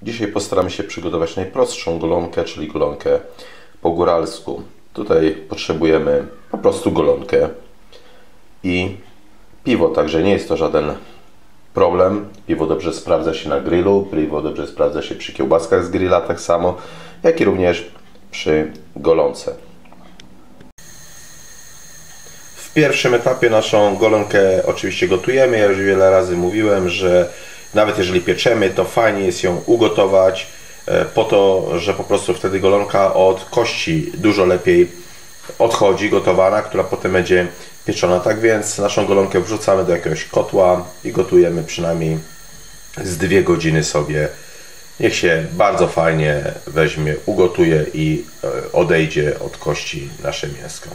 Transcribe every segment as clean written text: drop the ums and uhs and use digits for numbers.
Dzisiaj postaramy się przygotować najprostszą golonkę, czyli golonkę po góralsku. Tutaj potrzebujemy po prostu golonkę i piwo, także nie jest to żaden problem. Piwo dobrze sprawdza się na grillu, piwo dobrze sprawdza się przy kiełbaskach z grilla tak samo, jak i również przy golonce. W pierwszym etapie naszą golonkę oczywiście gotujemy. Ja już wiele razy mówiłem, że nawet jeżeli pieczemy, to fajnie jest ją ugotować po to, że po prostu wtedy golonka od kości dużo lepiej odchodzi, gotowana, która potem będzie pieczona. Tak więc naszą golonkę wrzucamy do jakiegoś kotła i gotujemy przynajmniej z 2 godziny sobie. Niech się bardzo fajnie weźmie, ugotuje i odejdzie od kości nasze mięsko.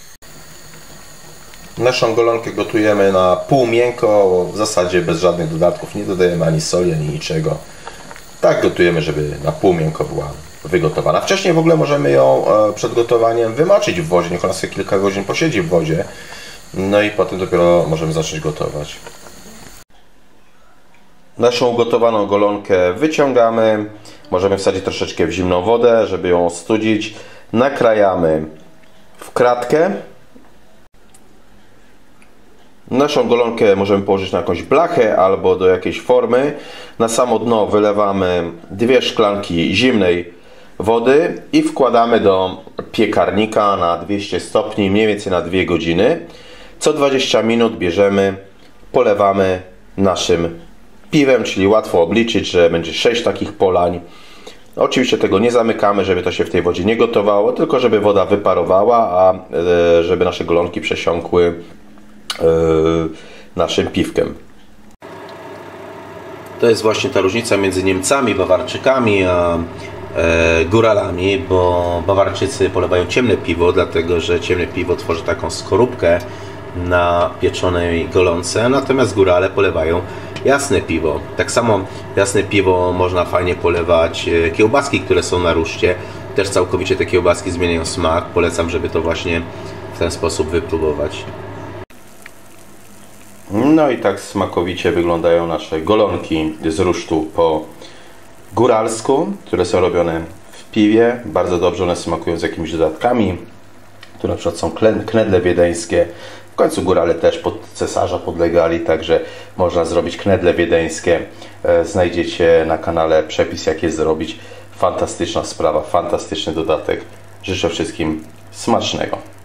Naszą golonkę gotujemy na pół miękko, w zasadzie bez żadnych dodatków, nie dodajemy ani soli, ani niczego. Tak gotujemy, żeby na pół miękko była wygotowana. Wcześniej w ogóle możemy ją przed gotowaniem wymoczyć w wodzie, niech ona sobie kilka godzin posiedzi w wodzie. No i potem dopiero możemy zacząć gotować. Naszą ugotowaną golonkę wyciągamy. Możemy wsadzić troszeczkę w zimną wodę, żeby ją ostudzić. Nakrajamy w kratkę. Naszą golonkę możemy położyć na jakąś blachę albo do jakiejś formy. Na samo dno wylewamy 2 szklanki zimnej wody i wkładamy do piekarnika na 200 stopni, mniej więcej na 2 godziny. Co 20 minut bierzemy, polewamy naszym piwem, czyli łatwo obliczyć, że będzie 6 takich polań. Oczywiście tego nie zamykamy, żeby to się w tej wodzie nie gotowało, tylko żeby woda wyparowała, a żeby nasze golonki przesiąkły naszym piwkiem. To jest właśnie ta różnica między Niemcami, Bawarczykami a góralami, bo Bawarczycy polewają ciemne piwo, dlatego że ciemne piwo tworzy taką skorupkę na pieczonej golonce, natomiast górale polewają jasne piwo. Tak samo jasne piwo można fajnie polewać kiełbaski, które są na ruszcie. Też całkowicie te kiełbaski zmieniają smak. Polecam, żeby to właśnie w ten sposób wypróbować. No i tak smakowicie wyglądają nasze golonki z rusztu po góralsku, które są robione w piwie. Bardzo dobrze one smakują z jakimiś dodatkami. Tu na przykład są knedle wiedeńskie. W końcu górale też pod cesarza podlegali, także można zrobić knedle wiedeńskie. Znajdziecie na kanale przepis, jak je zrobić. Fantastyczna sprawa, fantastyczny dodatek. Życzę wszystkim smacznego.